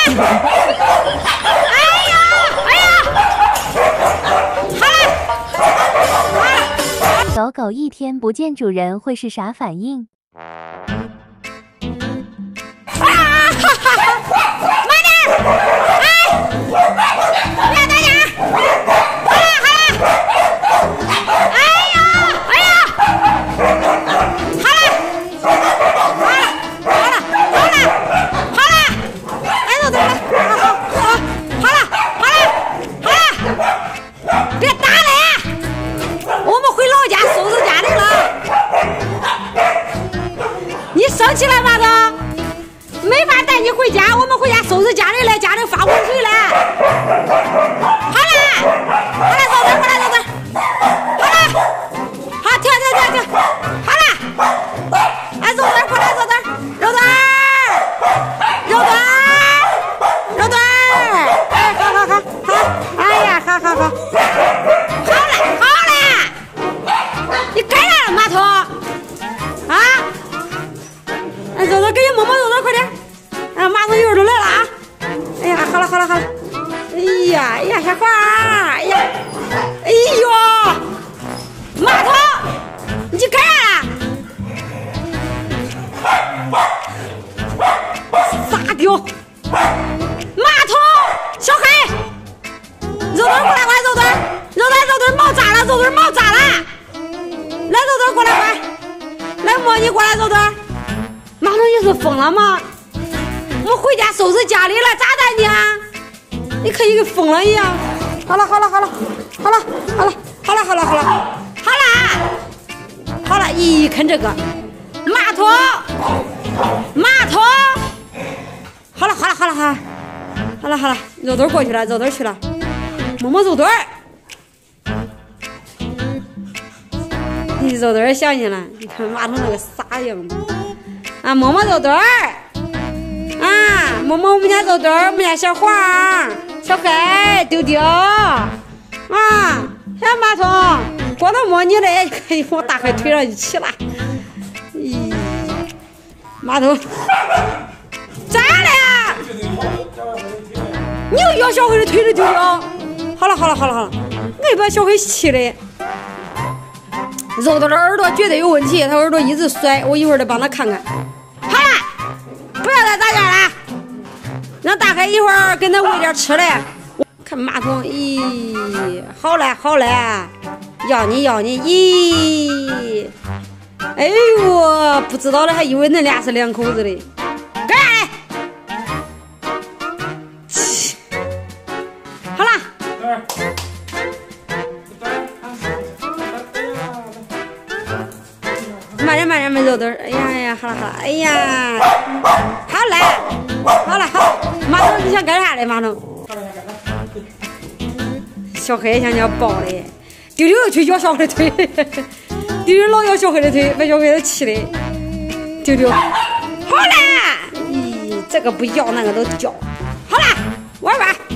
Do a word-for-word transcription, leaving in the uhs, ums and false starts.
哎呀，哎呀，好了，好了。 狗狗一天不见主人会是啥反应？ 啊！哈哈哈！慢点！哎，不要打架！好了，好了。哎呀，哎呀，好了，好了，好了，好了，好了。哎，走走了，好好好，好了，好了，好了，别打了，我们回老家收拾家里了。你生气了，马总？没法带你回家，我们回家收拾家里来，家里发洪水了。好了，好了，走走，好了，走走，好了，好，停停停停，好了，哎，走走，过来，走走，肉墩儿，肉墩儿，肉墩儿，哎，好好好好，哎呀，好好好，好了好了，你干啥了，马头？啊？哎，走走，给你摸摸，走走，快点。啊，马桶一会儿都来了啊！哎呀，好了好了好了！哎呀哎呀，小花儿，哎呀，哎呦，马桶，你干啥了？傻屌！马桶，小黑，肉墩过来，快，肉墩，肉墩，肉墩毛炸了，肉墩毛炸了！来，肉墩过来，快，来摸你过来，肉墩。马桶，你是疯了吗？我们回家收拾家里了，咋的你啊？你可以跟疯了一样。好了好了好了好了好了好了好了好了好了好了，一啃这个马桶马桶。好了好了好了好了好了好了，肉墩过去了，肉墩去了，摸摸肉墩。你肉墩想起了，你看马桶那个傻样子啊，摸摸肉墩儿。啊，摸摸我们家豆豆，我们家小黄、小黑、丢丢，啊，小马桶，光头摸你嘞，可以往大黑腿上一起了。咦，马桶，咋了呀？你又咬小黑的腿了，丢丢。好了好了好了好了，我也把小黑气的。肉豆的耳朵绝对有问题，他耳朵一直甩，我一会儿得帮他看看。好了。不要再打架了，让大黑一会儿给他喂点吃的。看马桶，咦，好嘞好嘞，要你要你，咦，哎呦，不知道的还以为恁俩是两口子嘞。干啥嘞？好了。慢点慢点，没肉墩儿。哎呀哎呀，好了好了，哎呀，好嘞，好了好，马桶你想干啥嘞？马桶，小黑想要抱嘞，丢丢去咬小黑的腿，丢丢老咬小黑的腿，把小黑都气的。丢丢，好嘞，咦，这个不咬那个都叫，好了，玩吧。